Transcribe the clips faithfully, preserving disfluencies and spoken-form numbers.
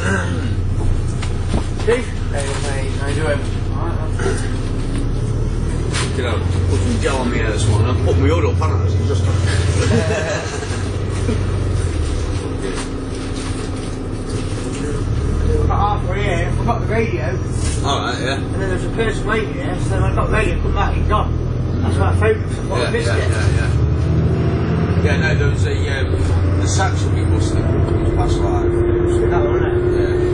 Steve? Hey, mate, how you doing? Alright, you know, put some gel on my hair this morning. I put my hood up, haven't I? It's just I got halfway here, I got the radio. alright, yeah. And then there was a person waiting here, so when I got the radio, come back, he'd gone. That's why I phoned him, so I thought Yeah, I missed yeah, it. yeah, yeah. Yeah, no, there was a, um, the Saxony bus that was past live. That one, wasn't it? Yeah.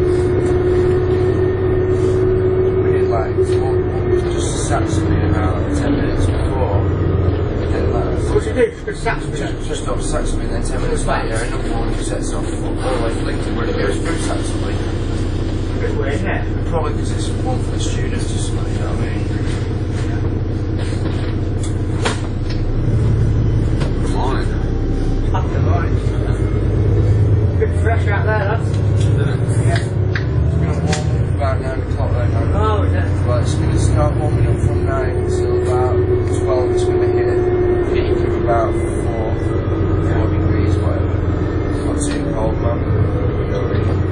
We did like, one was just a Saxony about ten minutes before. Then like, What did you do? Just good Saxony? just, just off Saxony, then ten minutes later, another one sets off all the way to Lincoln, but it goes through Saxony. A bit weird, isn't it? Probably because it's one for the students or something, you know what I mean? Good morning. After morning. Bit fresh out there, lads. Isn't it? Yeah. It's going to warm up about nine o'clock right now. Oh, is it? Well, it's going to start warming up from nine until about twelve. It's going to hit a peak of about four, four degrees, whatever. It's not too cold, man. You know what I mean?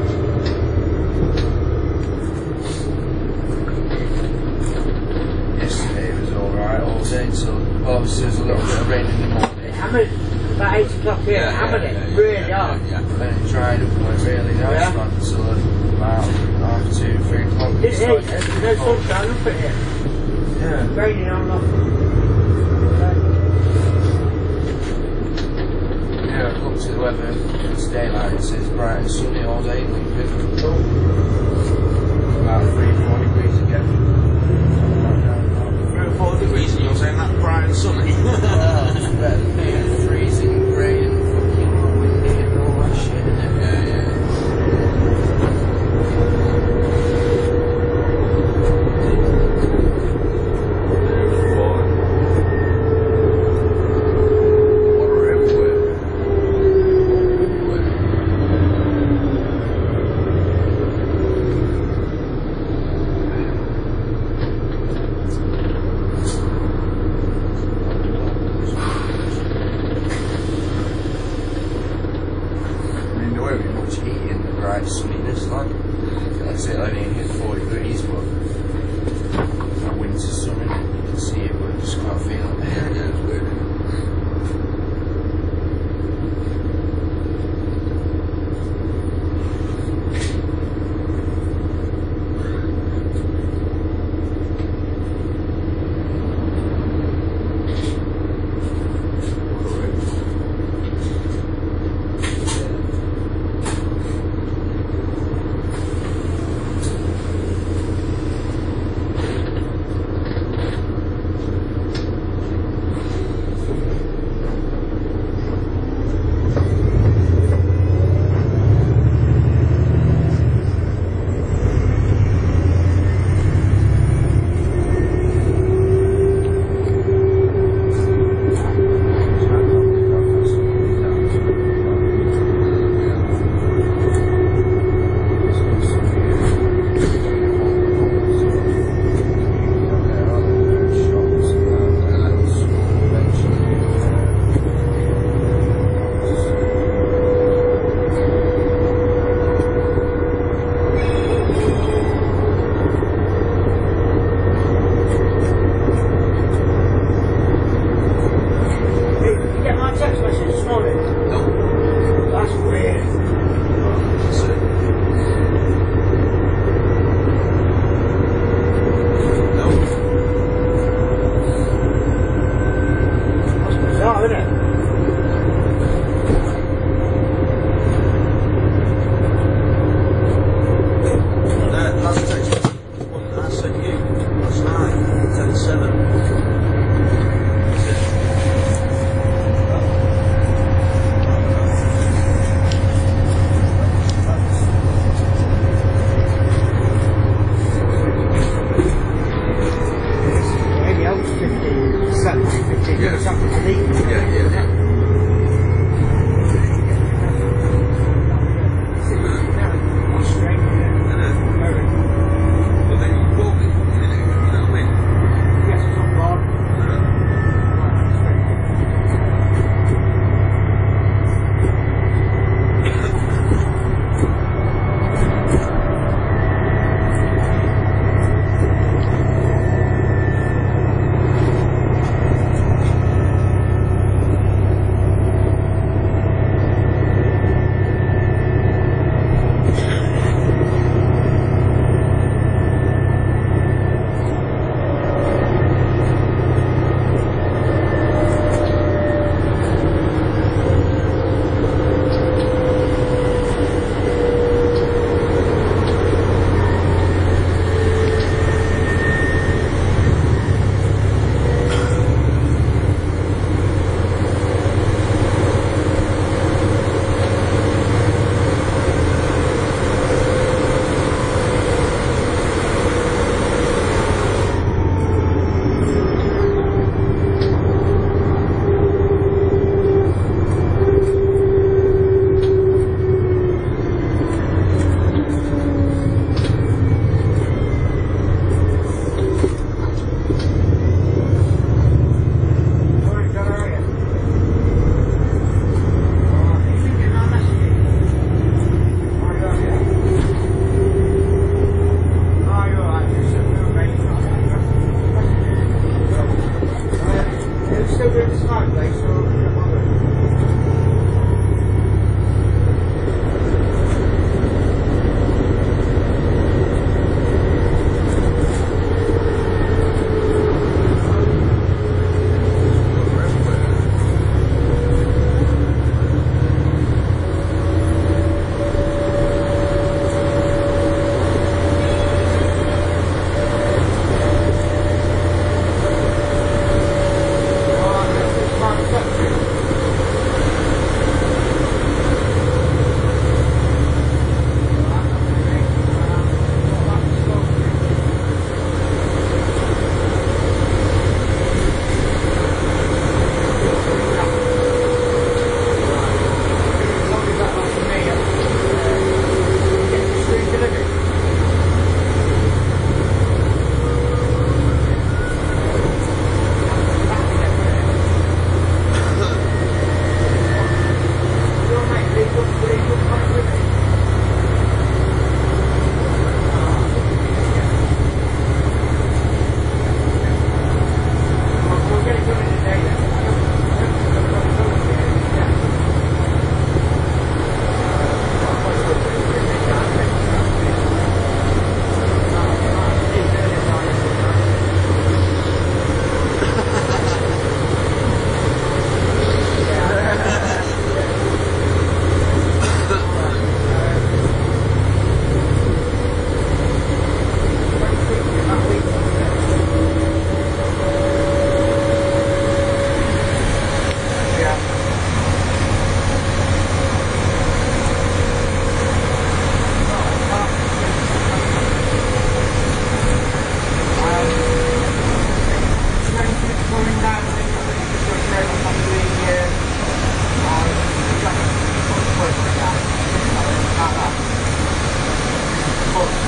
Yesterday was alright all day until, well, obviously there was a little bit of rain in the morning. It hammered. About eight o'clock here, Yeah, it hammered yeah, it. yeah, really yeah, hard. yeah, yeah. Then it dried up and went really nice, Yeah. man, until about half two, three o'clock. This here, there's no sunshine up at here. Yeah. It's raining on and off. Yeah, I've looked at the weather for daylight, it says bright and sunny all day in Lincoln. About three, four degrees again. Three or four degrees and you're saying that bright and sunny. Well, it's better than being freezing, grey and fucking windy and all that shit, isn't it? Yeah, yeah. Water everywhere. I mean, there won't be much heat in the bright sunniness, like. That's it, I mean, hit four degrees, but that winter sun, innit? You can see it, but you just can't feel it. Yeah, yeah, it's weird.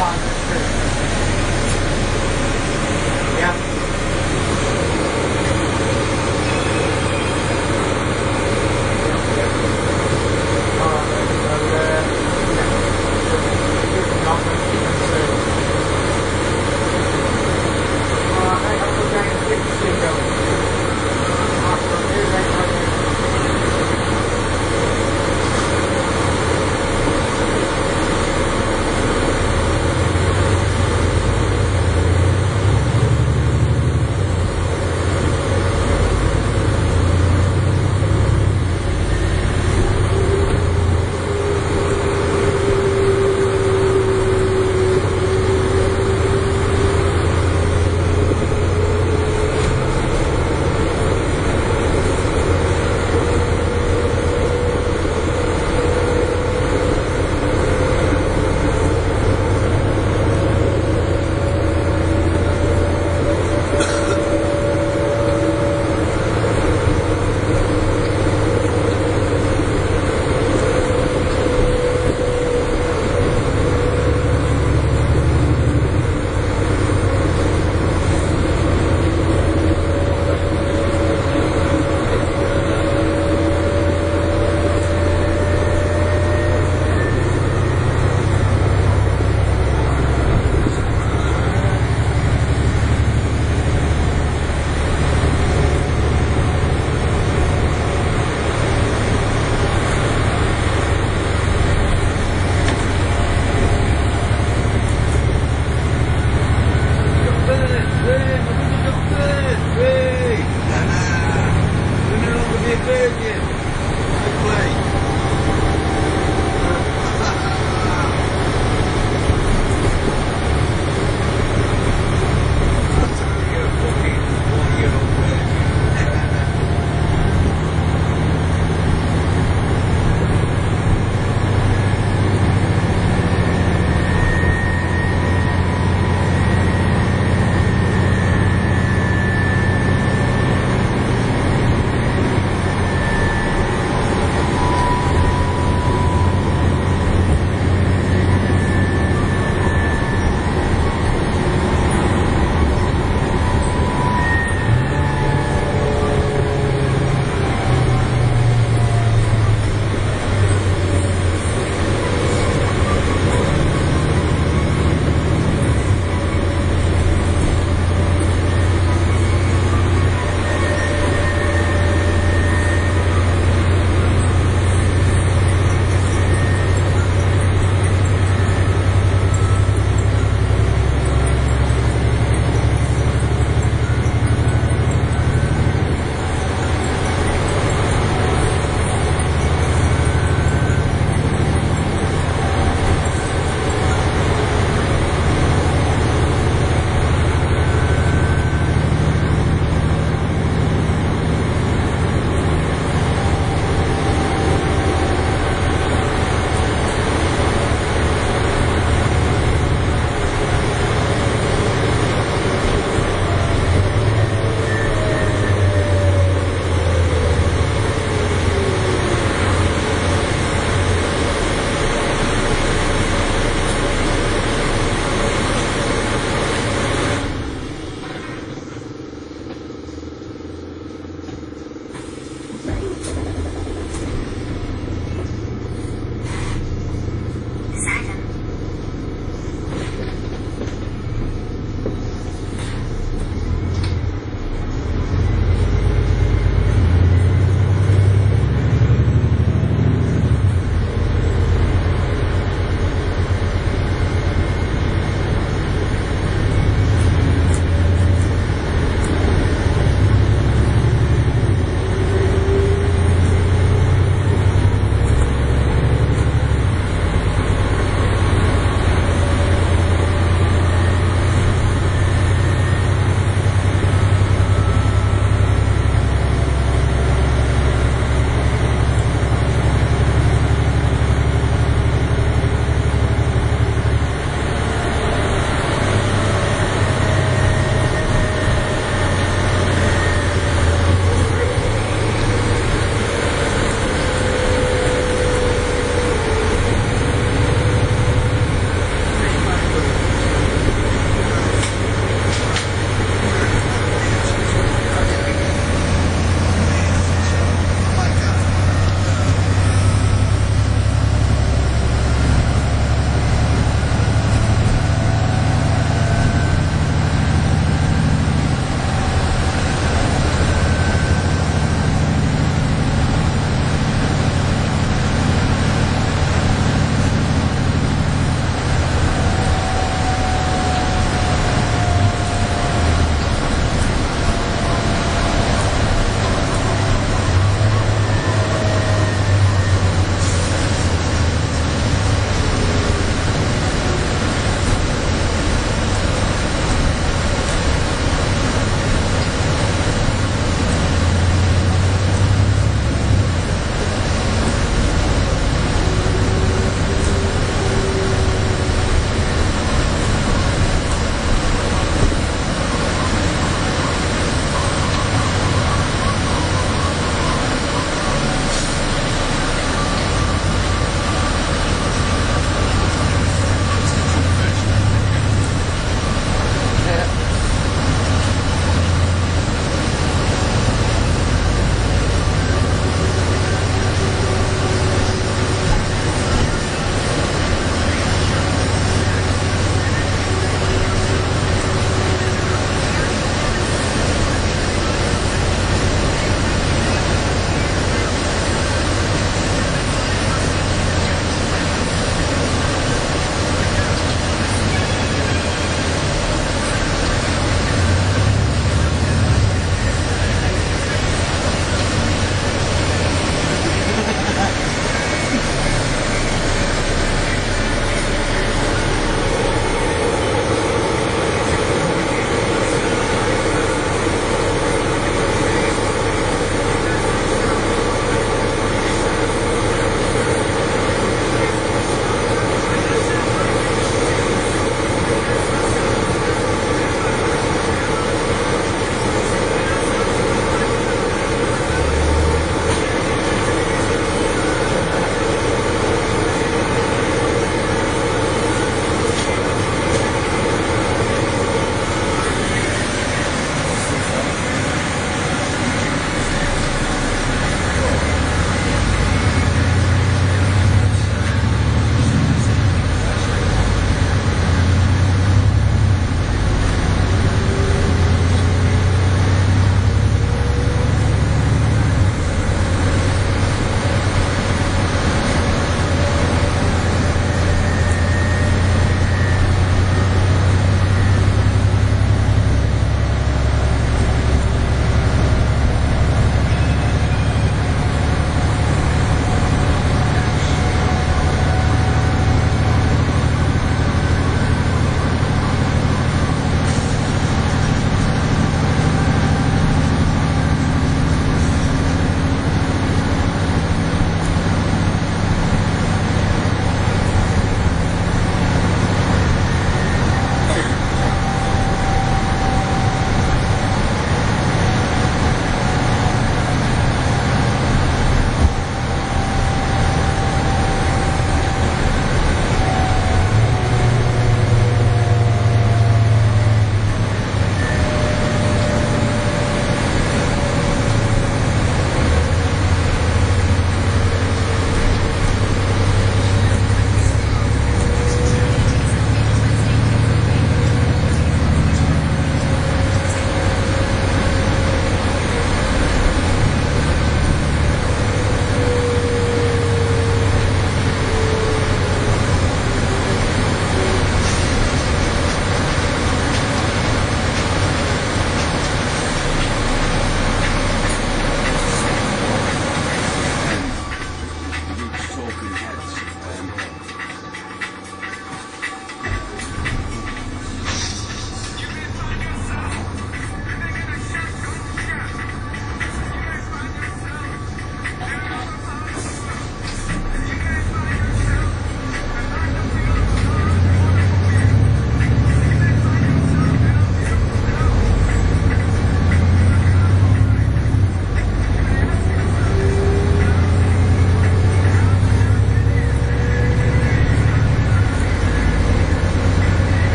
five minutes through. Yeah. Alright, so, uh, yeah. Not much you can see. Alright, mate, I'm going to keep the steam going. Alright, so here's that right there.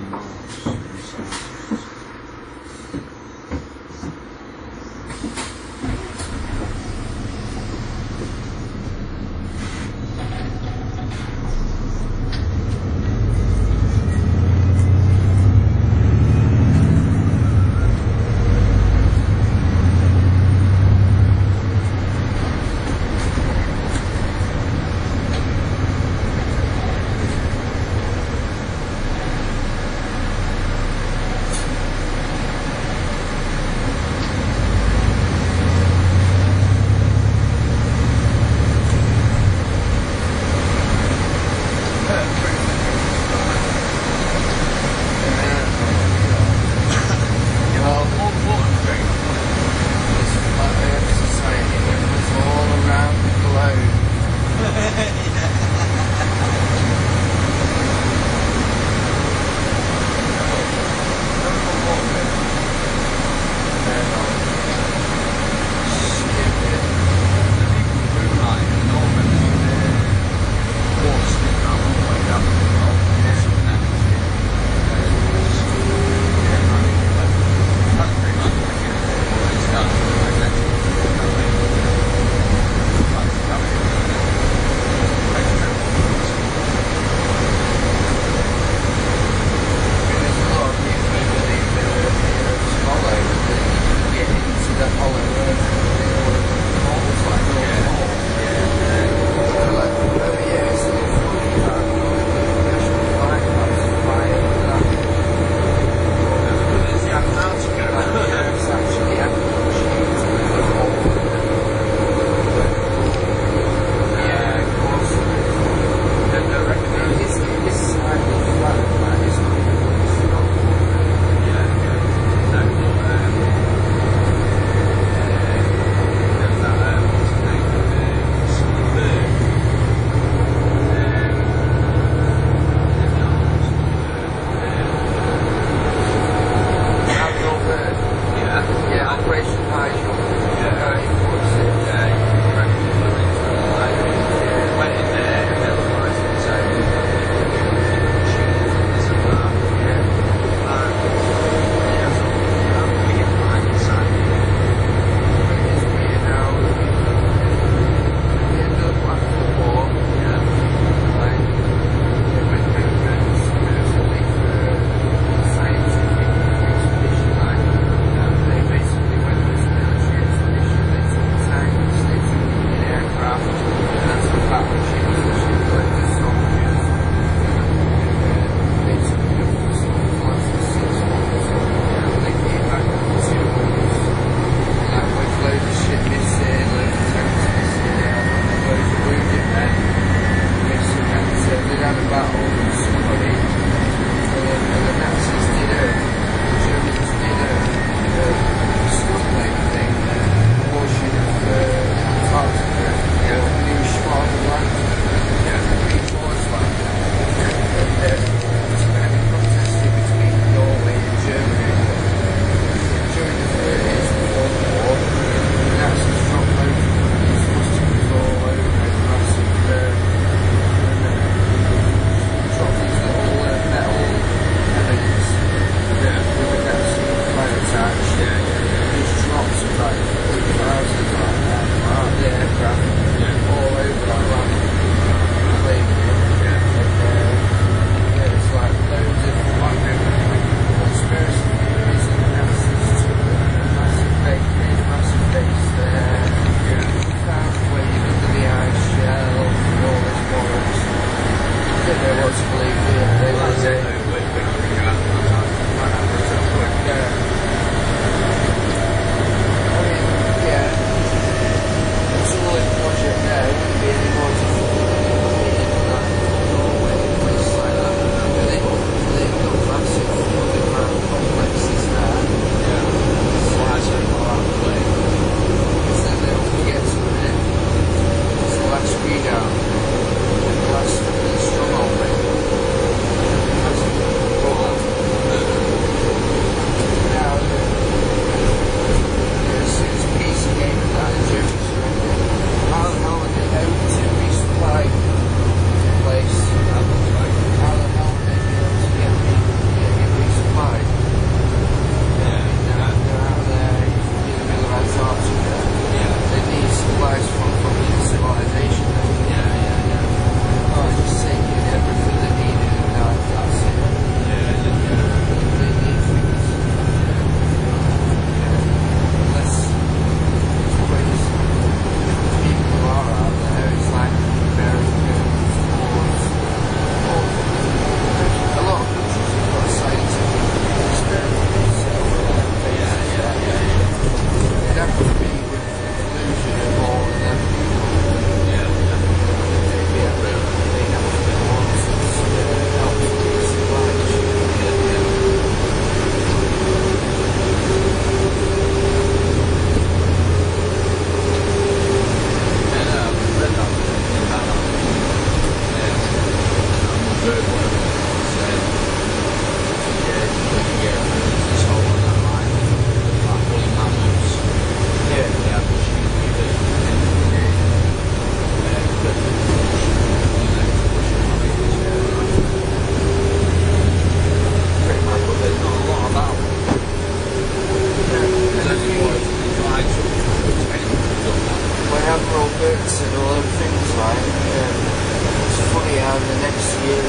on Mars.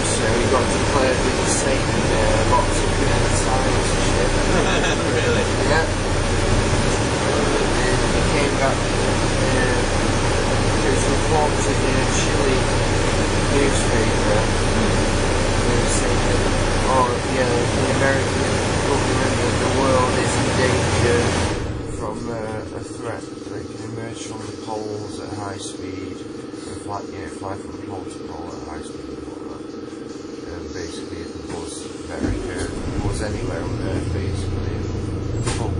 so he got declared with the same uh, lots of uh, signs and shit. Really? Yeah. And he came back, uh, it was reported in a Chile newspaper, they were saying that, oh yeah, the American government of the world is in danger from uh, a threat that can emerge from the poles at high speed, and fly, yeah, fly from pole to pole at high speed and whatnot. Um, basically, if the buzz America, buzz anywhere on Earth, basically, full